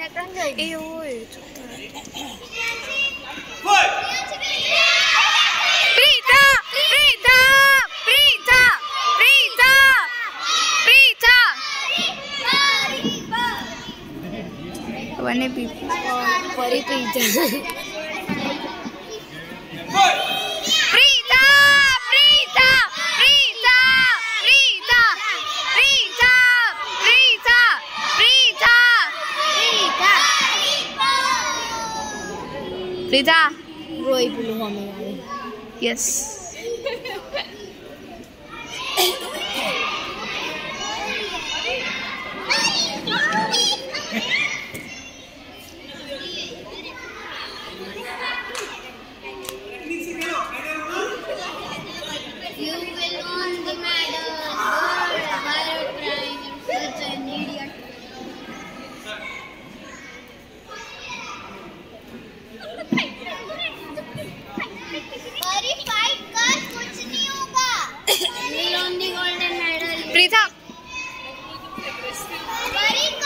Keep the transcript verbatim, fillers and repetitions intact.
Second जाएगी ए ओए प्रीता प्रीता प्रीता प्रीता प्रीता वने पी परी प्रीता प्रीता प्रीता प्रीता प्रीता प्रीता प्रीता प्रीता प्रीता रोई बोलो हमें यार yes You will win the medal. Good, Brian, you're such an idiot. Pari, fight कर, कुछ नहीं होगा. You will win the golden medal. Preeta Pari